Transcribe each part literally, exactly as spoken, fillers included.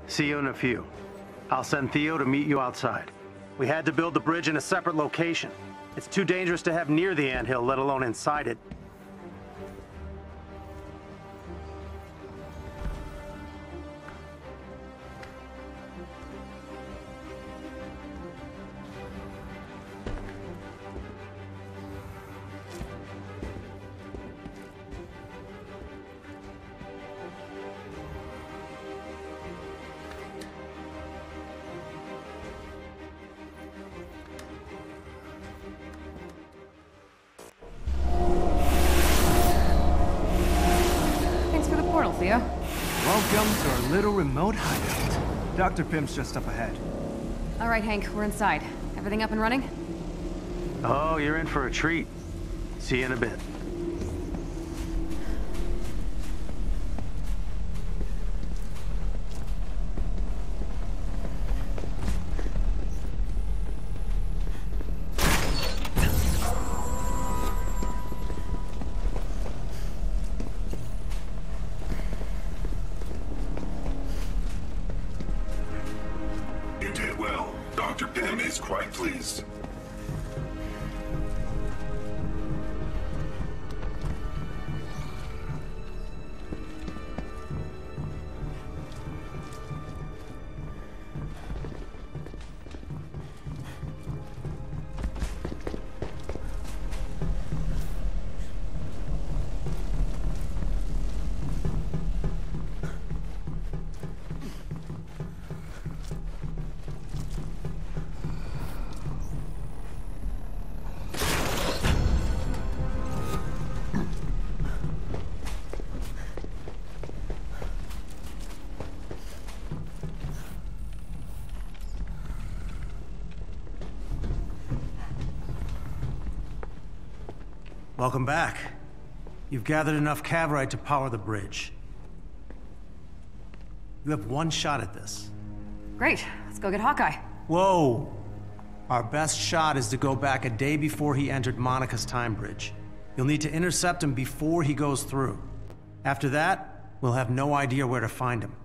See you in a few. I'll send Theo to meet you outside. We had to build the bridge in a separate location. It's too dangerous to have near the anthill, let alone inside it. Theo. Welcome to our little remote hideout. Doctor Pym's just up ahead. All right, Hank, we're inside. Everything up and running? Oh, you're in for a treat. See you in a bit. Doctor Pym is quite pleased. Welcome back. You've gathered enough cavorite to power the bridge. You have one shot at this. Great. Let's go get Hawkeye. Whoa! Our best shot is to go back a day before he entered Monica's time bridge. You'll need to intercept him before he goes through. After that, we'll have no idea where to find him.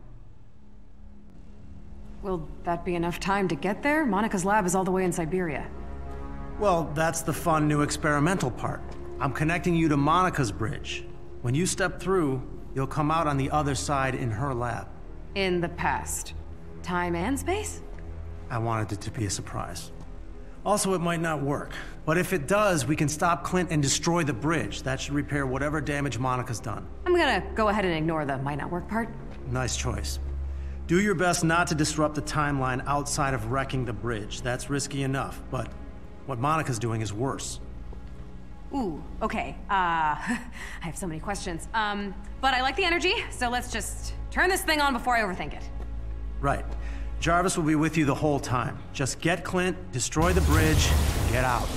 Will that be enough time to get there? Monica's lab is all the way in Siberia. Well, that's the fun new experimental part. I'm connecting you to Monica's bridge. When you step through, you'll come out on the other side in her lab. In the past. Time and space? I wanted it to be a surprise. Also, it might not work. But if it does, we can stop Clint and destroy the bridge. That should repair whatever damage Monica's done. I'm gonna go ahead and ignore the might not work part. Nice choice. Do your best not to disrupt the timeline outside of wrecking the bridge. That's risky enough, but what Monica's doing is worse. Ooh, okay. Uh, I have so many questions. Um, but I like the energy, so let's just turn this thing on before I overthink it. Right. Jarvis will be with you the whole time. Just get Clint, destroy the bridge, and get out.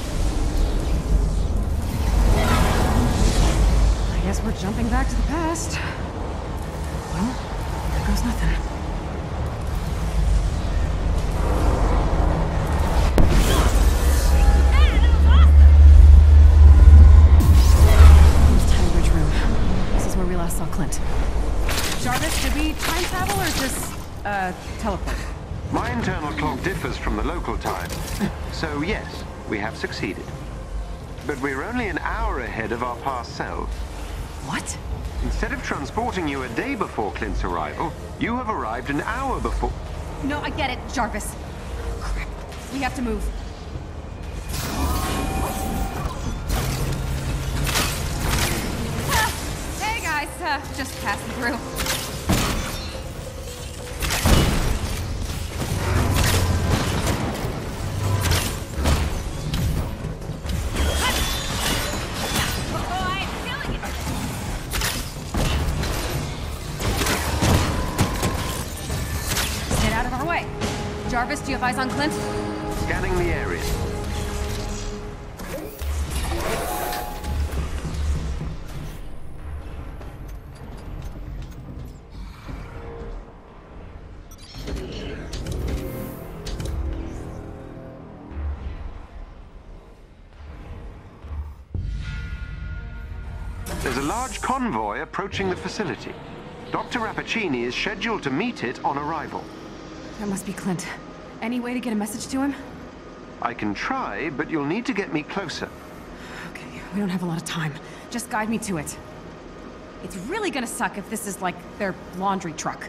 I guess we're jumping back to the past. Well, there goes nothing. Saw Clint. Jarvis, did we time travel or just, uh, teleport? My internal clock differs from the local time. So yes, we have succeeded. But we're only an hour ahead of our past selves. What? Instead of transporting you a day before Clint's arrival, you have arrived an hour before... No, I get it, Jarvis. Crap. We have to move. Uh, just passing through. Get out of our way. Jarvis, do you have eyes on Clint? Scanning the area. There's a large convoy approaching the facility. Doctor Rappaccini is scheduled to meet it on arrival. That must be Clint. Any way to get a message to him? I can try, but you'll need to get me closer. Okay, we don't have a lot of time. Just guide me to it. It's really gonna suck if this is like their laundry truck.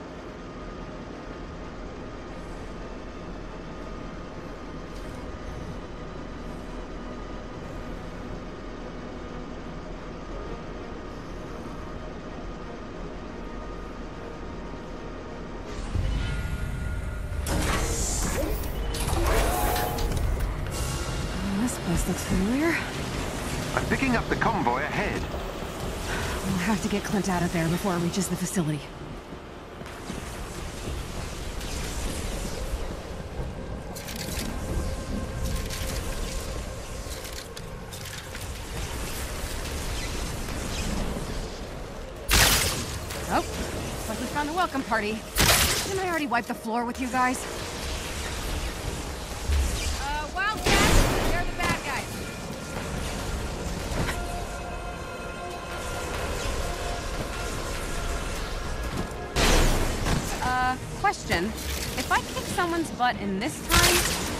This place looks familiar. I'm picking up the convoy ahead. We'll have to get Clint out of there before it reaches the facility. Oh, looks like we found the welcome party. Didn't I already wipe the floor with you guys? Uh, Wildcats, they're the bad guys. Uh, question. If I kick someone's butt in this time...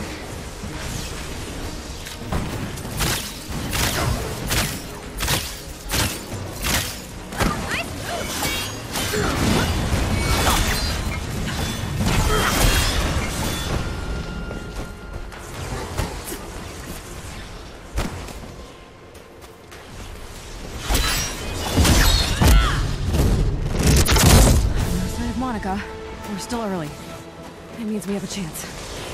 Side of Monica. We're still early. That means we have a chance.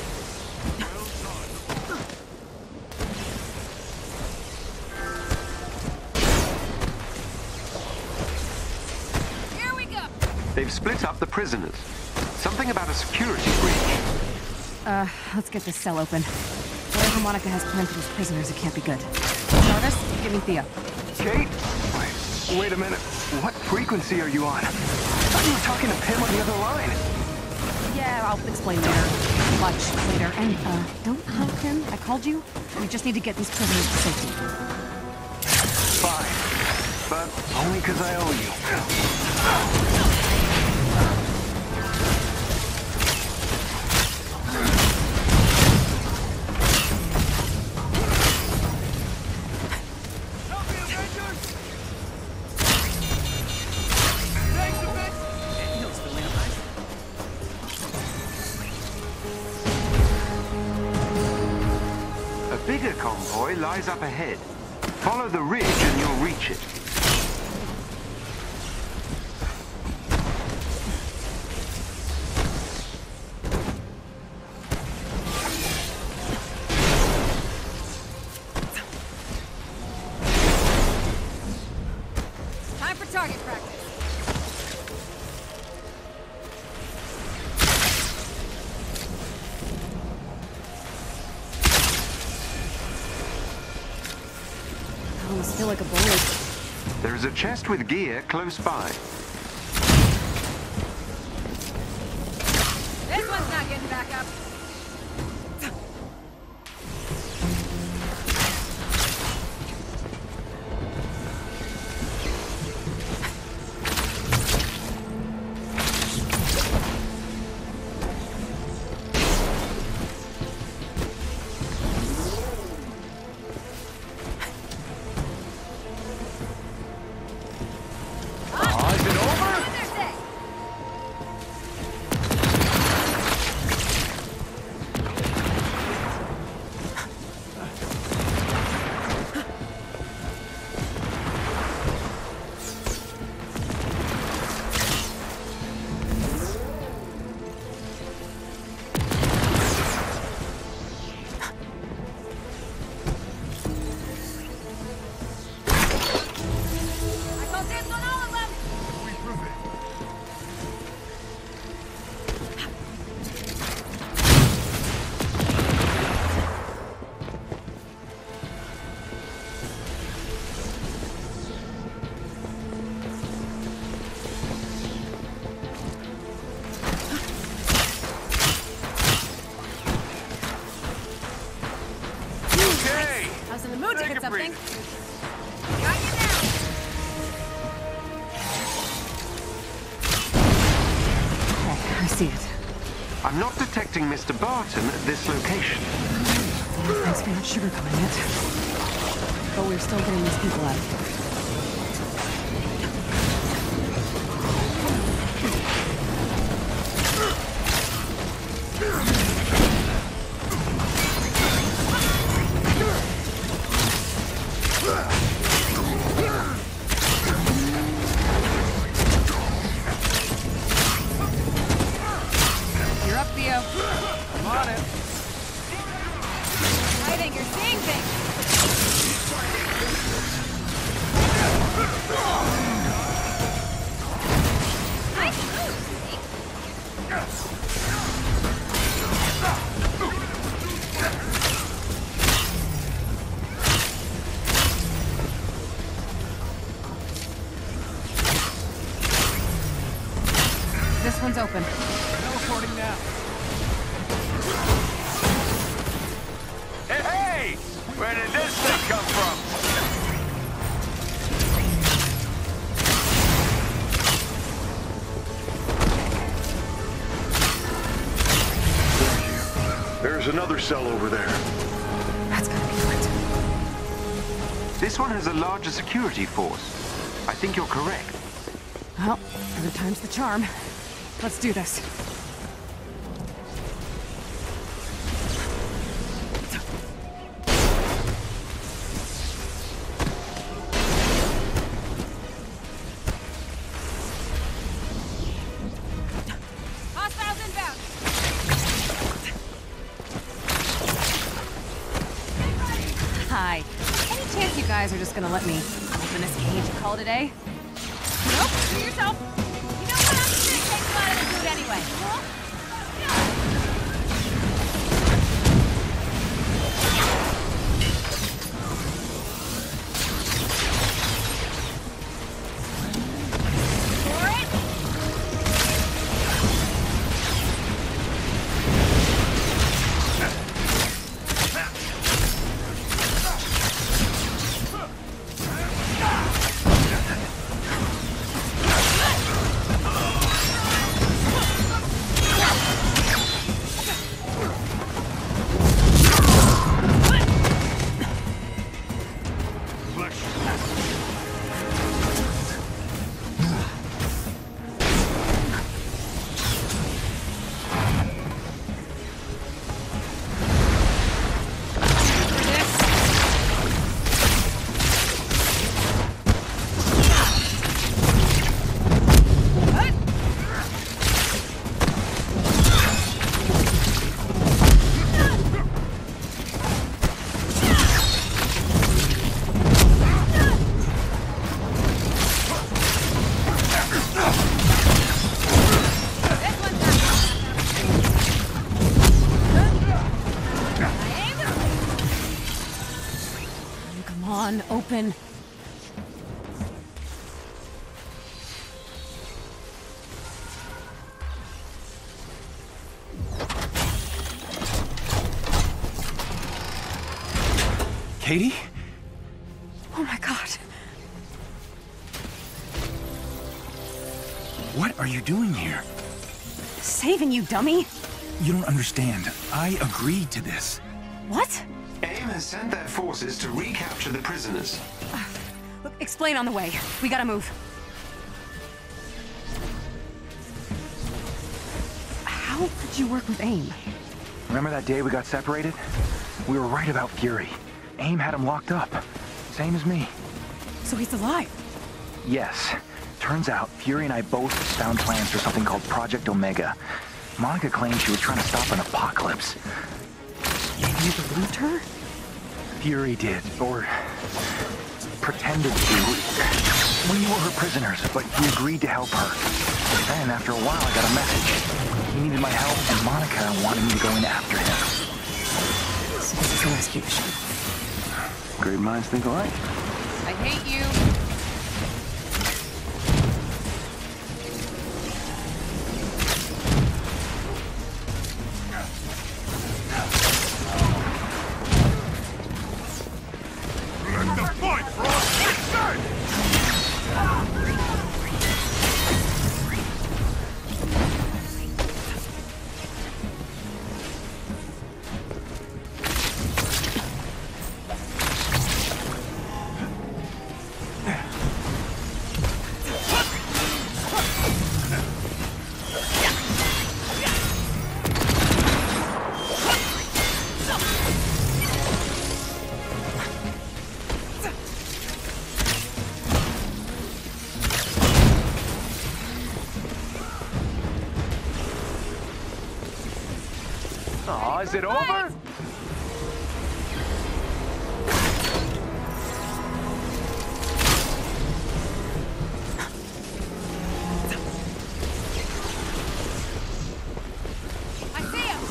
Here we go! They've split up the prisoners. Something about a security breach. Uh, let's get this cell open. Whatever Monica has planned for these prisoners, it can't be good. Jarvis, give me Thea. Kate? Wait, wait a minute. What frequency are you on? I thought you were talking to Pim on the other line. Yeah, I'll explain later. Much later. And, uh, don't hug him. I called you. We just need to get these prisoners to safety. Fine. But only because I owe you. A bigger convoy lies up ahead. Follow the ridge and you'll reach it. Time for target practice. I almost feel like a bullet. There is a chest with gear close by. This one's not getting back up. Oh, is it over? see it. I'm not detecting Mister Barton at this location. Thanks for not sugarcoating it. But we're still getting these people out of here. You're up, Theo. I'm on it. I think you're seeing things. Nice move, This one's open. Teleporting now. Hey, hey! Where did this thing come from? There's another cell over there. That's gotta be it. This one has a larger security force. I think you're correct. Well, third time's the charm. Let's do this. Hostiles inbound. Hi. Any chance you guys are just gonna let me open this cage and call it a day? Nope, do yourself. You know what? I'm just gonna take you out of the food anyway. Cool? For it? Come on, open. Katie? Oh my god. What are you doing here? Saving you, dummy. You don't understand. I agreed to this. What? AIM has sent their forces to recapture the prisoners. Look, explain on the way. We gotta move. How could you work with AIM? Remember that day we got separated? We were right about Fury. AIM had him locked up. Same as me. So he's alive. Yes. Turns out, Fury and I both found plans for something called Project Omega. Monica claimed she was trying to stop an apocalypse. You believed her? Fury did, or pretended to. We were her prisoners, but he agreed to help her. Then, after a while, I got a message. He needed my help, and Monica wanted me to go in after him. So this is a rescue mission. Great minds think alike. I hate you. Aw, is it over? I see him!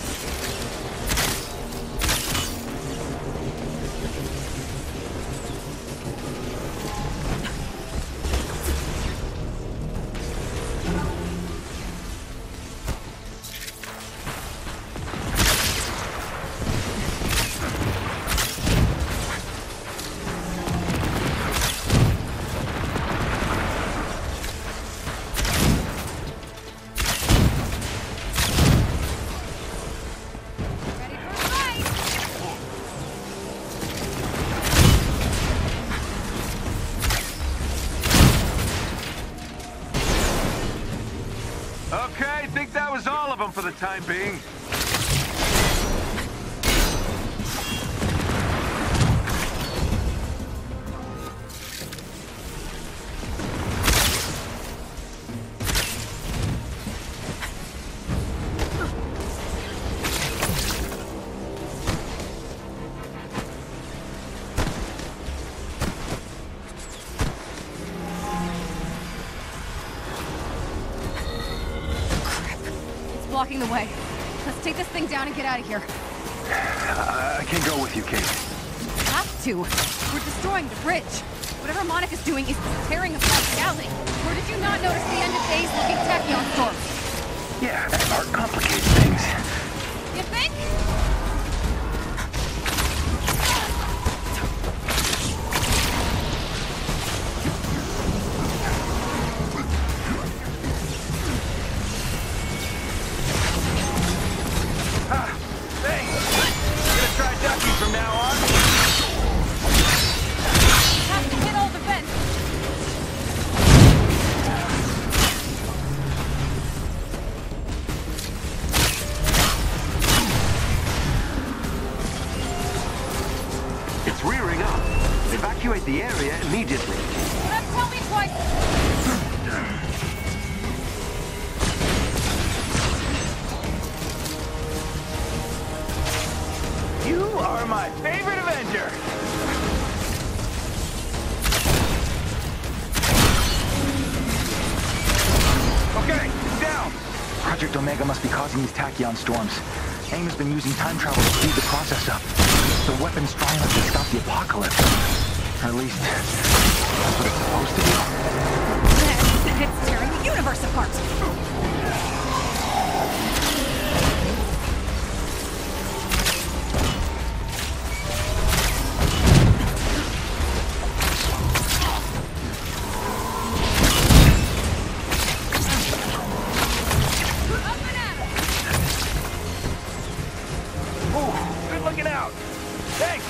Ready for a fight! Okay, think that was all of them for the time being. It's blocking the way. Let's take this thing down and get out of here. I, I can't go with you, Kate. Have to. We're destroying the bridge. Whatever Monica's doing is tearing apart reality. Or did you not notice the end of days looking tachyon storms? Yeah, art complicates things. You think? Thanks! Gonna try ducking from now on? Have to hit all the vents. It's rearing up. Evacuate the area immediately. Don't tell me twice. You are my favorite Avenger! Okay, down! Project Omega must be causing these tachyon storms. AIM has been using time travel to speed the process up. The weapon's strong enough to stop the apocalypse. Or at least, that's what it's supposed to do. It's tearing the universe apart. Ooh, good looking out! Thanks!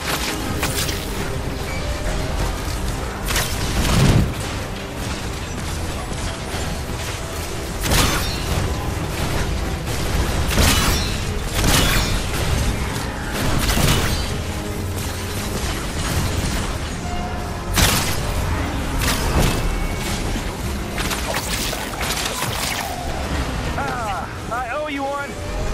Ah, I owe you one!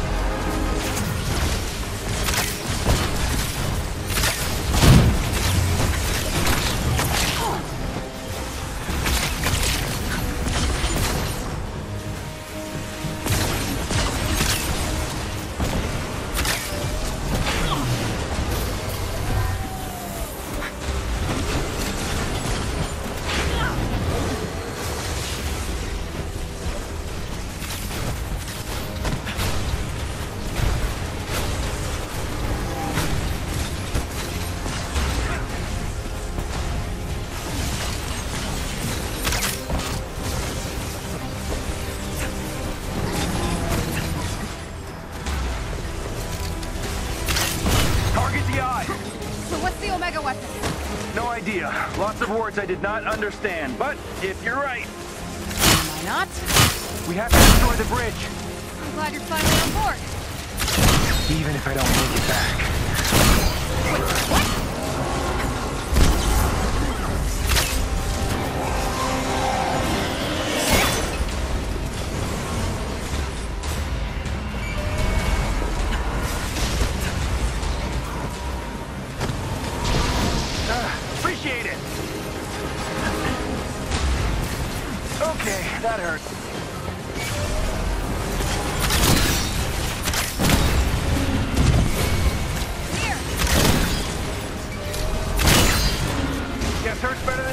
Target the eye! So what's the Omega weapon? No idea. Lots of words I did not understand, but if you're right, Why not? we have to destroy the bridge. I'm glad you're finally on board. Even if I don't make it back. What?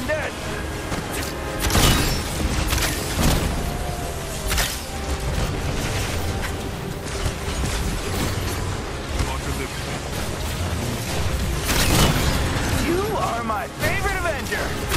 undead. You are my favorite Avenger.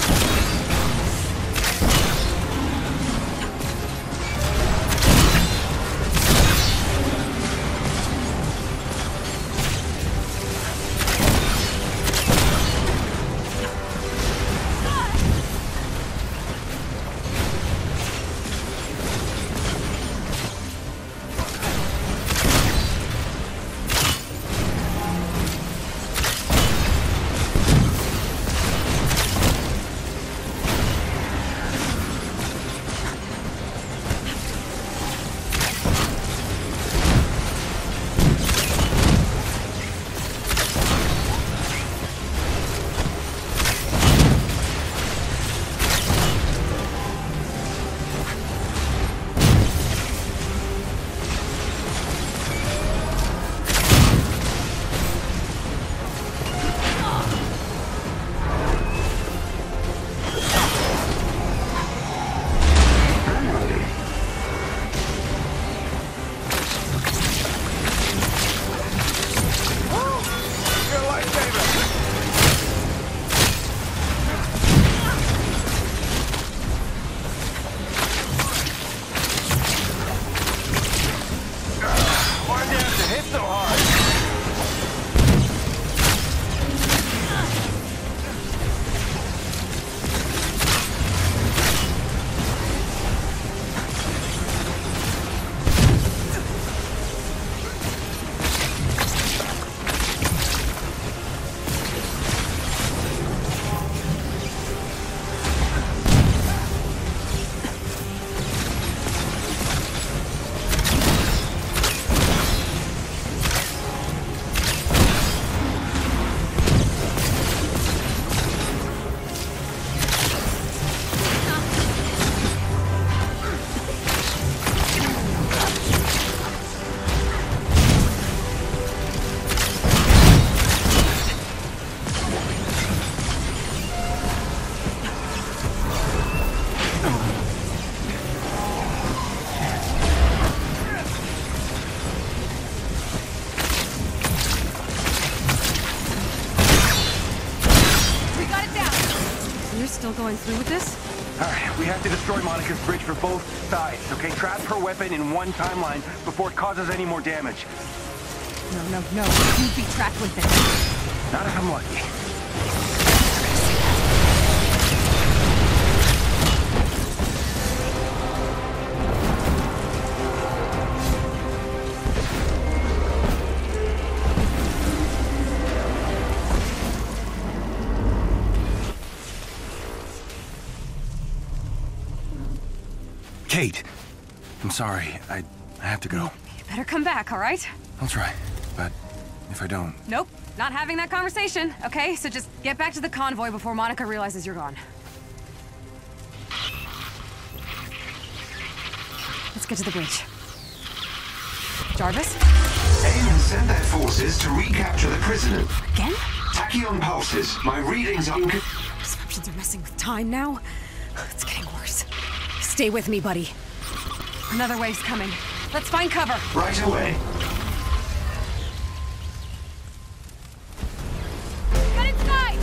Still going through with this? All right, we have to destroy Monica's bridge for both sides, okay? Trap her weapon in one timeline before it causes any more damage. No, no, no. You'd be trapped with it. Not if I'm lucky. Kate, I'm sorry. I, I have to go. You better come back, all right? I'll try, but if I don't... Nope, not having that conversation, okay? So just get back to the convoy before Monica realizes you're gone. Let's get to the bridge. Jarvis? AIM has sent their forces to recapture the prisoner. Again? Tachyon pulses. My readings are... Disruptions are messing with time now. It's getting worse. Stay with me, buddy. Another wave's coming. Let's find cover. Right away. Get inside!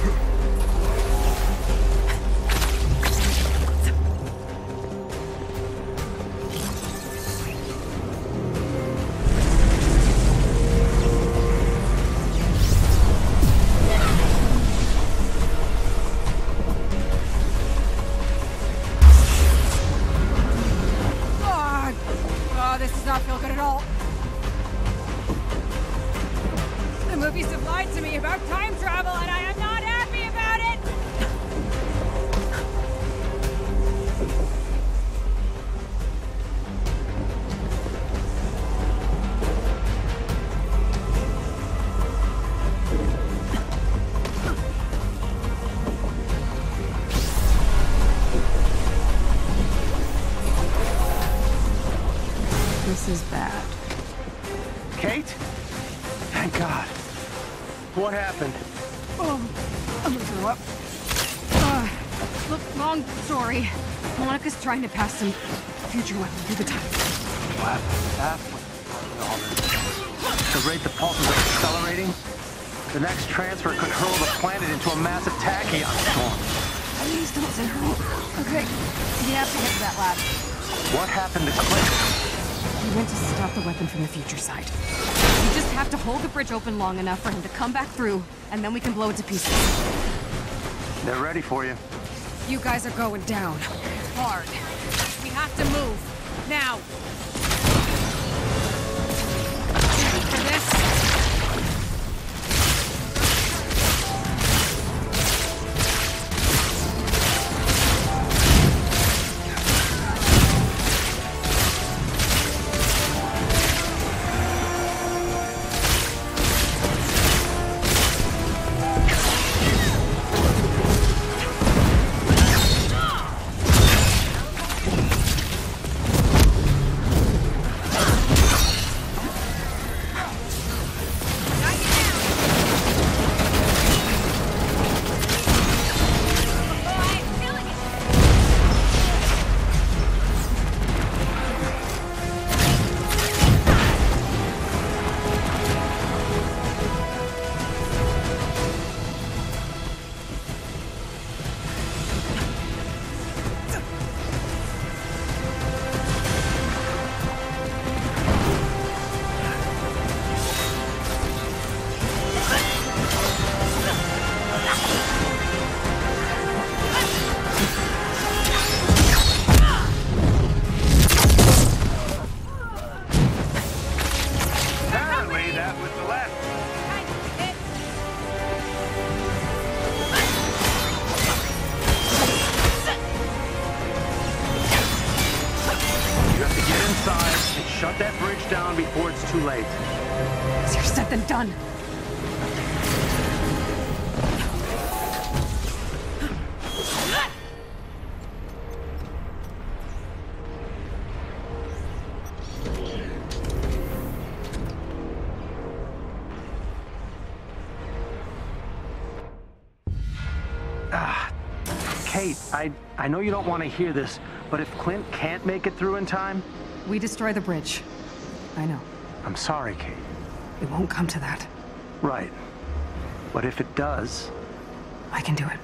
movies have lied to me about time travel, and I am not happy about it! This is bad. Kate? Thank God. What happened? Oh, I'm gonna throw up. Uh, Look, long story. Monica's trying to pass some future weapon through the time. What? That's what's all this. The rate the pulses are accelerating, the next transfer could hurl the planet into a massive tachyon storm. Please don't say hurl. Okay, we have to get to that lab. What happened to Clint? He went to stop the weapon from the future side. We just have to hold the bridge open long enough for him to come back through, and then we can blow it to pieces. They're ready for you. You guys are going down. Hard. We have to move. Now. Ready for this? Shut that bridge down before it's too late. Easier said than done. Ah, Kate, I, I know you don't want to hear this, but if Clint can't make it through in time... We destroy the bridge. I know. I'm sorry, Kate. It won't come to that. Right. But if it does... I can do it.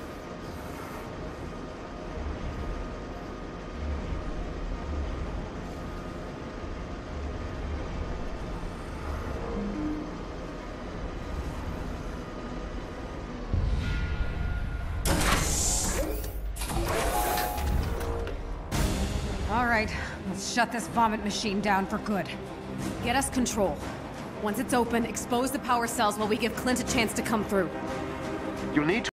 All right, let's shut this vomit machine down for good. Get us control. Once it's open, expose the power cells while we give Clint a chance to come through. You'll need to